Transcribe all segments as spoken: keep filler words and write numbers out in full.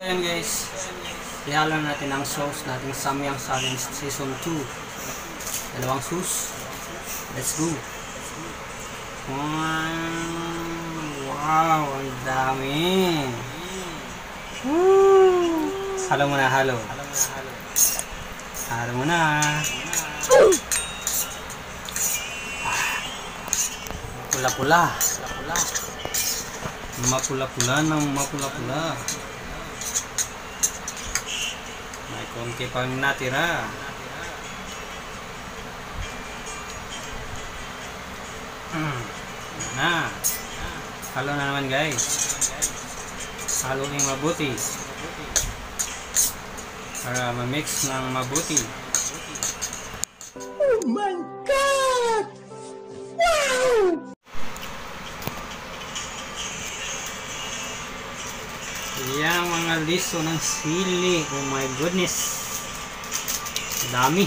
Ayan guys, ihalo natin ang sauce natin Samyang Challenge Season two. Dalawang sauce. Let's go. Wow, ang dami. Woo! Halo muna, halo. Halo muna. Pula-pula. Mapula-pula ng mapula-pula. May konti pang natira. Hmm. Na. Halo na naman guys. Halo ng mabuti. Para ma-mix ng mabuti. Oh my God! Wow! Yang mga liso ng sili. Oh my goodness. Dami.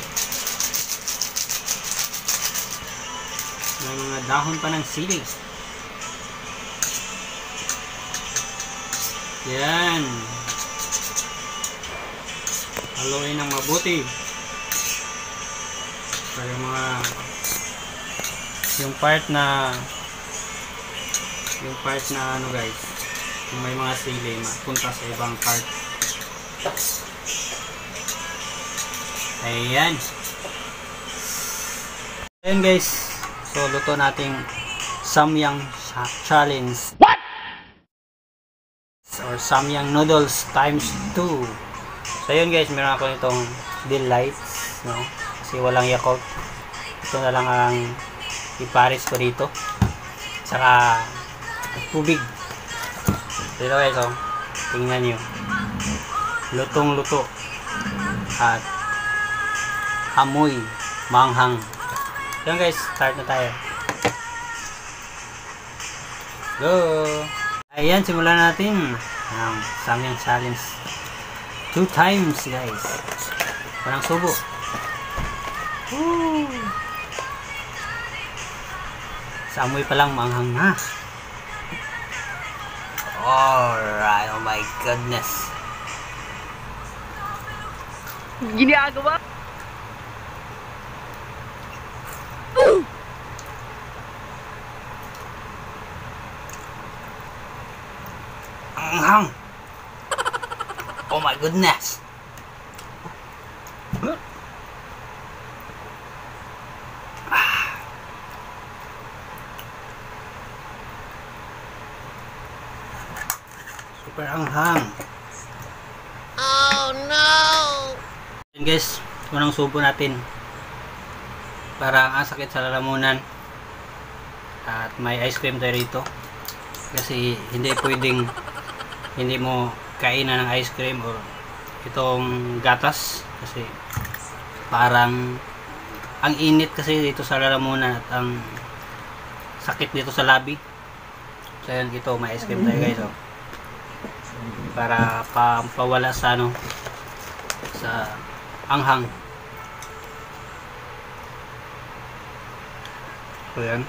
May mga dahon pa ng sili. Yan. Haluin ng mabuti. Para yung mga yung part na yung part na ano guys, kung may mga sili mapunta sa ibang part. Ayan. Ayan guys. So luto nating Samyang Challenge. What? Or Samyang noodles times two. So yun guys, meron ako itong delights, no? Kasi walang Yakult. Ito na lang ang ipares ko dito. Saka tubig. Dito guys, oh. Tingnan nyo. Lutong luto. At amoy manghang. Yan guys, start na tayo. Go! Ayan, simulan natin ang Samyang Challenge. Two times guys. Walang subo. Woo! Sa amoy pa lang manghang na. Alright, oh my goodness. Ginagawa? Anghang. Oh my goodness. Super anghang. Oh no! Yan guys, unang subo natin. Parang ang sakit sa lalamunan. At may ice cream tayo rito. Kasi hindi pwedeng hindi mo kainan ng ice cream o itong gatas. Kasi parang ang init kasi dito sa lalamunan at ang sakit dito sa labi. So yan, ito may ice cream tayo guys, oh. Para pampawala sa ano, sa anghang. So yan.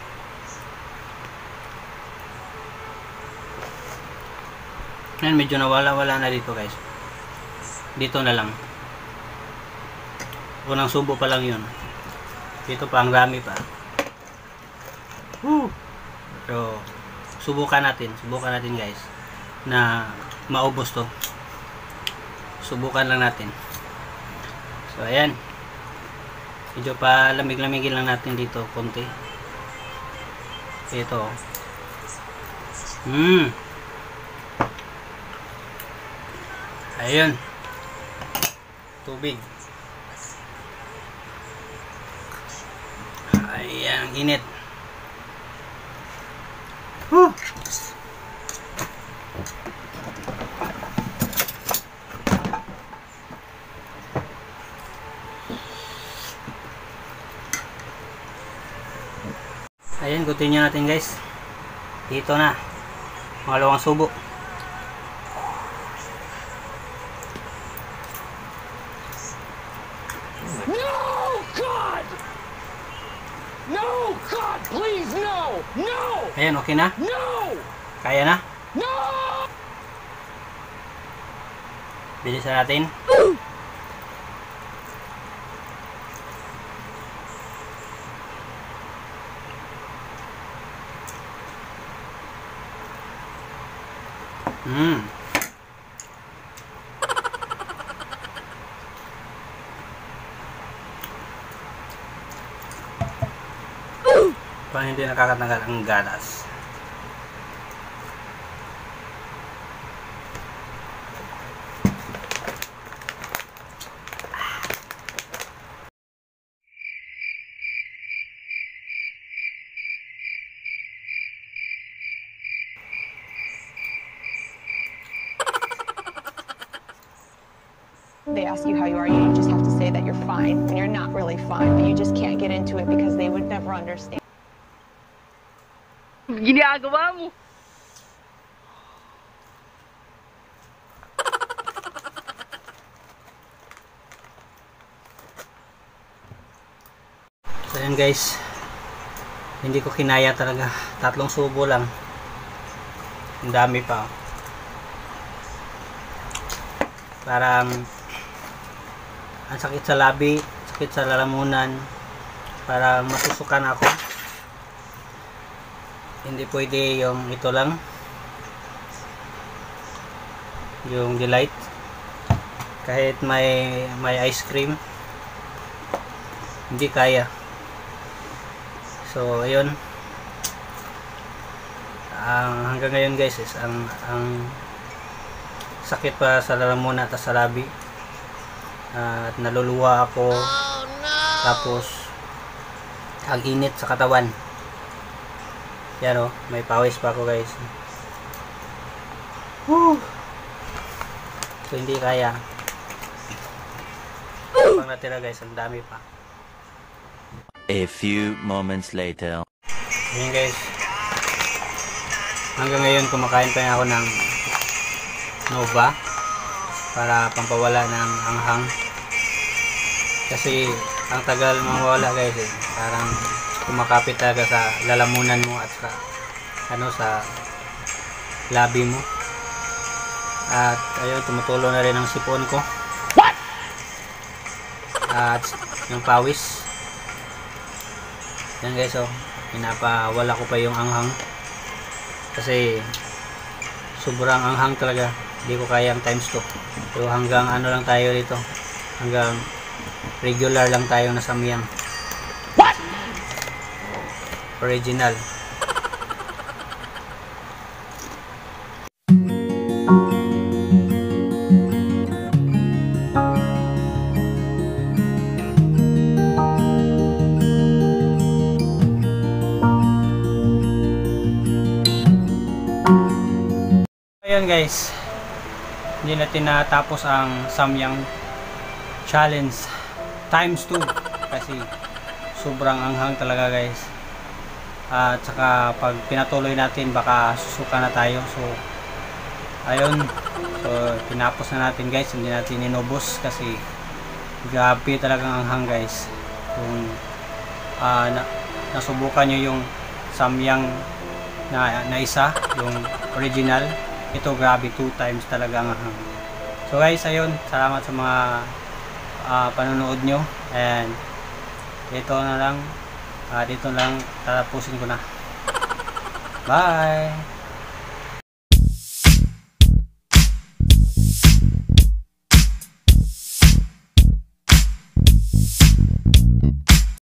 Yan, medyo nawala-wala na dito guys. Dito na lang. Unang subo pa lang yun. Dito pa ang rami pa. Woo! Pero subukan natin. Subukan natin guys. Na maubos to. Subukan lang natin. So ayan. Medyo pa lamig-lamigin lang natin dito konti. Ito. Hmm. Ayun. Tubig. Ayan, ang init. Huh. Ayan, continue natin guys. Dito na. Pangalawang subo. No! God, please, no! No! Ayan, okay na? No! Kaya na? No! Bilisan natin. Hmm. Parang hindi nakakatanggal ang gatas. They ask you how you are, you just have to say that you're fine when you're not really fine, but you just can't get into it because they would never understand. Ginagawa mo. So yun guys, hindi ko kinaya talaga, tatlong subo lang, ang dami pa. Parang ang sakit sa labi, sakit sa lalamunan, parang masusukan ako. Hindi pwede yung ito lang, yung delight, kahit may may ice cream hindi kaya. So ayun, ang hanggang ngayon guys is ang ang sakit pa sa lalamunan at sa labi, uh, at naluluwa ako. Oh, no! Tapos ang init sa katawan. Yan o, may pawis pa ako guys. Woo! So hindi kaya. Pang natira guys, ang dami pa. A few moments later. Ayan guys, hanggang ngayon kumakain pa ako ng Nova para pampawala ng anghang, kasi ang tagal mawala guys eh. Parang kumakapit talaga sa lalamunan mo at sa ano, sa labi mo. At ayun, tumutulong na rin ang sipon ko. What? At yung pawis. Yan guys, oh, pinapawala ko pa yung anghang kasi sobrang anghang talaga. Hindi ko kaya ang times two. So hanggang ano lang tayo dito, hanggang regular lang tayo na samyang. What? Original. Ayun guys, hindi natin natapos ang samyang challenge times two kasi sobrang anghang talaga guys. At saka pag pinatuloy natin baka susuka na tayo. So ayun, so tinapos na natin guys, hindi natin inubos kasi grabe talagang anghang guys. Kung uh, na, nasubukan nyo yung samyang na, na isa, yung original, ito grabe, two times talaga ang anghang. So guys, ayun, salamat sa mga uh, panonood nyo, and dito na lang, uh, dito lang tatapusin ko na. Bye!